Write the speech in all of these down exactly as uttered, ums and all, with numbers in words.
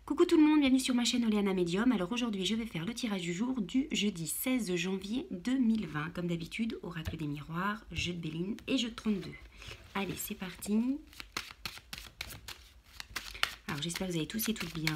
Coucou tout le monde, bienvenue sur ma chaîne Oleana Medium. Alors aujourd'hui je vais faire le tirage du jour du jeudi seize janvier deux mille vingt. Comme d'habitude, oracle des miroirs, jeu de Béline et jeu de trente-deux. Allez, c'est parti. Alors j'espère que vous avez tous et toutes bien.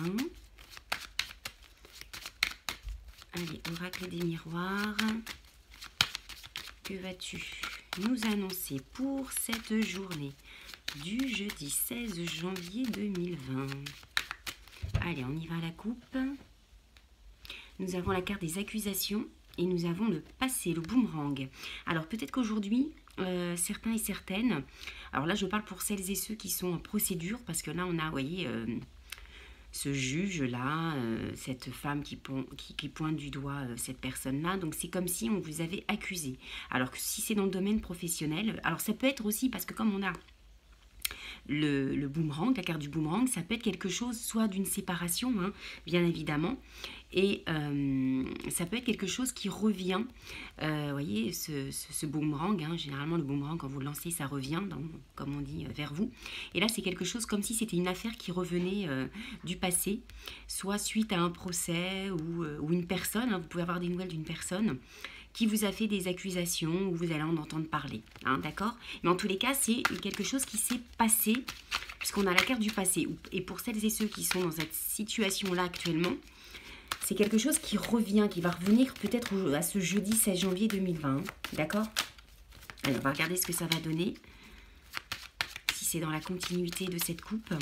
Allez, oracle des miroirs. Que vas-tu nous annoncer pour cette journée du jeudi seize janvier deux mille vingt? Allez, on y va à la coupe. Nous avons la carte des accusations et nous avons le passé, le boomerang. Alors peut-être qu'aujourd'hui, euh, certains et certaines, alors là je parle pour celles et ceux qui sont en procédure, parce que là on a, vous voyez, euh, ce juge-là, euh, cette femme qui, qui, qui pointe du doigt euh, cette personne-là. Donc c'est comme si on vous avait accusé. Alors que si c'est dans le domaine professionnel, alors ça peut être aussi parce que comme on a Le, le boomerang, la carte du boomerang, ça peut être quelque chose soit d'une séparation, hein, bien évidemment, et euh, ça peut être quelque chose qui revient, euh, vous voyez, ce, ce, ce boomerang, hein, généralement le boomerang, quand vous le lancez, ça revient, dans, comme on dit, vers vous, et là c'est quelque chose comme si c'était une affaire qui revenait euh, du passé, soit suite à un procès, ou, euh, ou une personne, hein, vous pouvez avoir des nouvelles d'une personne, qui vous a fait des accusations, ou vous allez en entendre parler, hein, d'accord? Mais en tous les cas, c'est quelque chose qui s'est passé, puisqu'on a la carte du passé. Et pour celles et ceux qui sont dans cette situation-là actuellement, c'est quelque chose qui revient, qui va revenir peut-être à ce jeudi seize janvier deux mille vingt, d'accord? Allez, on va regarder ce que ça va donner, si c'est dans la continuité de cette coupe.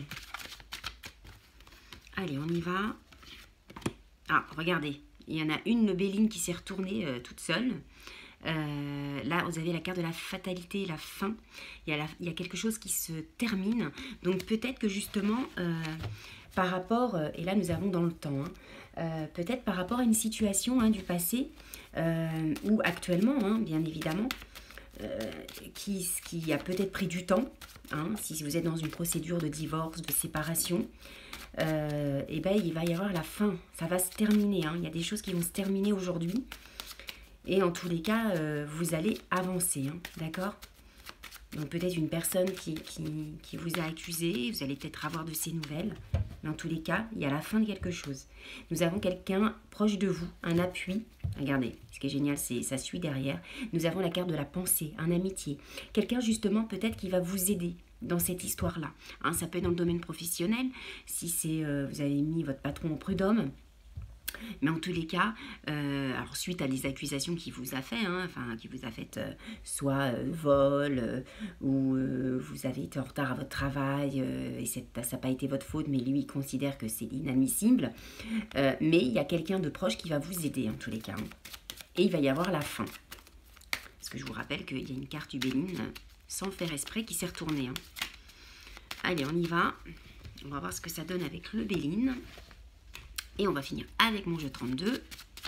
Allez, on y va. Ah, regardez. Il y en a une, le Béline, qui s'est retournée euh, toute seule. Euh, là, vous avez la carte de la fatalité, la fin. Il y a, la, il y a quelque chose qui se termine. Donc, peut-être que justement, euh, par rapport... Euh, et là, nous avons dans le temps. Hein, euh, peut-être par rapport à une situation hein, du passé, euh, ou actuellement, hein, bien évidemment, euh, qui, qui a peut-être pris du temps. Hein, si vous êtes dans une procédure de divorce, de séparation, Euh, et ben il va y avoir la fin, ça va se terminer, hein. Il y a des choses qui vont se terminer aujourd'hui, et en tous les cas, euh, vous allez avancer, hein, d'accord? Donc peut-être une personne qui, qui, qui vous a accusé, vous allez peut-être avoir de ses nouvelles, mais en tous les cas, il y a la fin de quelque chose. Nous avons quelqu'un proche de vous, un appui, regardez, ce qui est génial, c'est ça suit derrière. Nous avons la carte de la pensée, un amitié, quelqu'un justement peut-être qui va vous aider dans cette histoire-là. Hein, ça peut être dans le domaine professionnel, si c'est euh, vous avez mis votre patron au prud'homme, mais en tous les cas, euh, alors suite à des accusations qu'il vous a fait, hein, enfin qui vous a fait euh, soit euh, vol, euh, ou euh, vous avez été en retard à votre travail, euh, et ça n'a pas été votre faute, mais lui il considère que c'est inadmissible, euh, mais il y a quelqu'un de proche qui va vous aider en tous les cas, hein, et il va y avoir la fin. Parce que je vous rappelle qu'il y a une carte du Béline, sans faire esprit, qui s'est retournée. Hein. Allez, on y va. On va voir ce que ça donne avec le Béline. Et on va finir avec mon jeu trente-deux.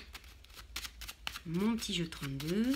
Mon petit jeu trente-deux.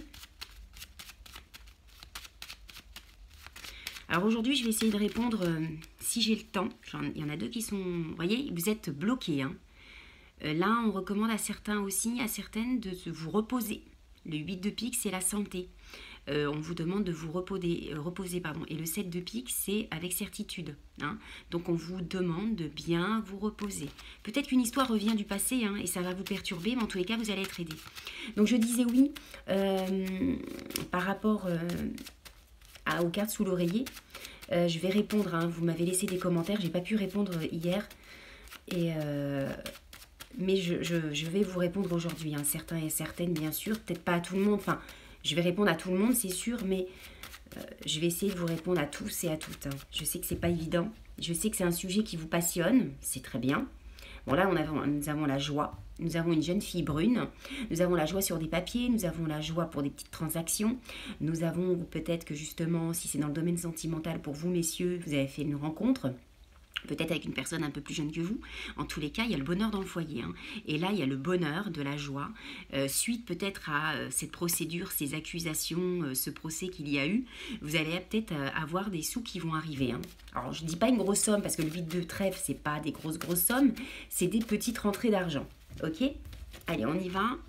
Alors aujourd'hui, je vais essayer de répondre euh, si j'ai le temps. Il y en a deux qui sont... Vous voyez, vous êtes bloqués. Hein. Euh, là, on recommande à certains aussi, à certaines, de vous reposer. Le huit de pique, c'est la santé. Euh, on vous demande de vous reposer, euh, reposer pardon. Et le sept de pique, c'est avec certitude. Hein. Donc on vous demande de bien vous reposer. Peut-être qu'une histoire revient du passé, hein, et ça va vous perturber, mais en tous les cas, vous allez être aidé. Donc je disais oui, euh, par rapport euh, à, aux cartes sous l'oreiller, euh, je vais répondre. Hein. Vous m'avez laissé des commentaires, j'ai pas pu répondre hier. Et... Euh, mais je, je, je vais vous répondre aujourd'hui. Hein. Certains et certaines, bien sûr. Peut-être pas à tout le monde. Enfin... Je vais répondre à tout le monde, c'est sûr, mais euh, je vais essayer de vous répondre à tous et à toutes. Hein. Je sais que c'est pas évident. Je sais que c'est un sujet qui vous passionne. C'est très bien. Bon, là, on a, nous avons la joie. Nous avons une jeune fille brune. Nous avons la joie sur des papiers. Nous avons la joie pour des petites transactions. Nous avons peut-être que justement, si c'est dans le domaine sentimental pour vous, messieurs, vous avez fait une rencontre. Peut-être avec une personne un peu plus jeune que vous. En tous les cas, il y a le bonheur dans le foyer. Hein. Et là, il y a le bonheur de la joie. Euh, suite peut-être à euh, cette procédure, ces accusations, euh, ce procès qu'il y a eu, vous allez peut-être euh, avoir des sous qui vont arriver. Hein. Alors, je ne dis pas une grosse somme, parce que le huit de trèfle, ce n'est pas des grosses, grosses sommes. C'est des petites rentrées d'argent. Ok? Allez, on y va.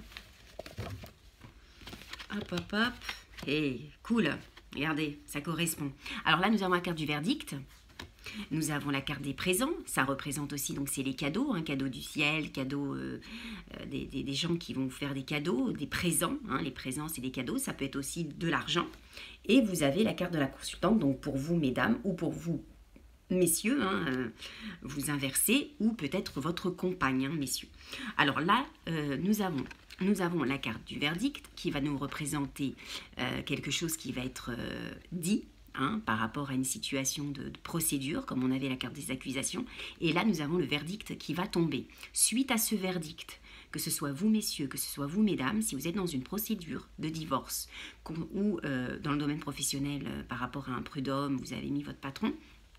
Hop, hop, hop. Et cool. Regardez, ça correspond. Alors là, nous avons la carte du verdict. Nous avons la carte des présents, ça représente aussi, donc c'est les cadeaux, hein, cadeaux du ciel, cadeaux euh, euh, des, des, des gens qui vont vous faire des cadeaux, des présents, hein, les présents c'est des cadeaux, ça peut être aussi de l'argent. Et vous avez la carte de la consultante, donc pour vous mesdames ou pour vous messieurs, hein, euh, vous inversez, ou peut-être votre compagne, hein, messieurs. Alors là, euh, nous avons... Nous avons la carte du verdict qui va nous représenter euh, quelque chose qui va être euh, dit, hein, par rapport à une situation de, de procédure, comme on avait la carte des accusations. Et là, nous avons le verdict qui va tomber. Suite à ce verdict, que ce soit vous messieurs, que ce soit vous mesdames, si vous êtes dans une procédure de divorce ou euh, dans le domaine professionnel euh, par rapport à un prud'homme, vous avez mis votre patron,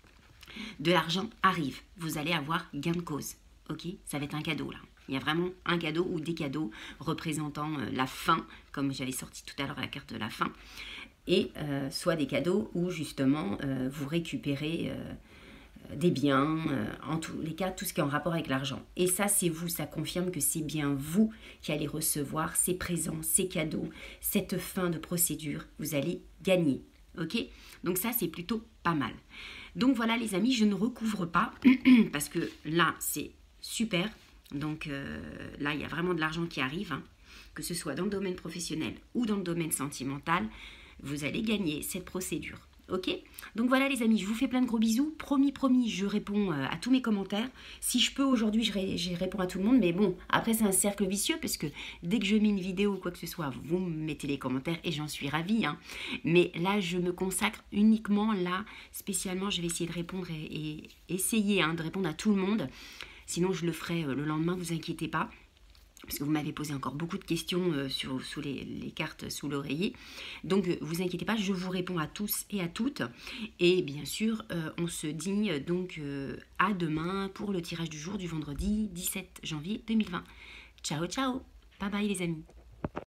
de l'argent arrive. Vous allez avoir gain de cause. Ok, ça va être un cadeau là. Il y a vraiment un cadeau ou des cadeaux représentant euh, la fin, comme j'avais sorti tout à l'heure la carte de la fin, et euh, soit des cadeaux où justement euh, vous récupérez euh, des biens, euh, en tous les cas tout ce qui est en rapport avec l'argent. Et ça c'est vous, ça confirme que c'est bien vous qui allez recevoir ces présents, ces cadeaux, cette fin de procédure, vous allez gagner. Ok, donc ça c'est plutôt pas mal. Donc voilà les amis, je ne recouvre pas parce que là c'est super. Donc euh, là, il y a vraiment de l'argent qui arrive, hein. Que ce soit dans le domaine professionnel ou dans le domaine sentimental, vous allez gagner cette procédure. Ok? Donc voilà les amis, je vous fais plein de gros bisous. Promis, promis, je réponds euh, à tous mes commentaires. Si je peux aujourd'hui, je, ré je réponds à tout le monde. Mais bon, après c'est un cercle vicieux parce que dès que je mets une vidéo ou quoi que ce soit, vous me mettez les commentaires et j'en suis ravie, hein. Mais là, je me consacre uniquement là, spécialement, je vais essayer de répondre et, et essayer hein, de répondre à tout le monde. Sinon, je le ferai le lendemain, vous inquiétez pas. Parce que vous m'avez posé encore beaucoup de questions euh, sur, sous les, les cartes sous l'oreiller. Donc, euh, vous inquiétez pas, je vous réponds à tous et à toutes. Et bien sûr, euh, on se dit donc euh, à demain pour le tirage du jour du vendredi dix-sept janvier deux mille vingt. Ciao, ciao. Bye bye les amis.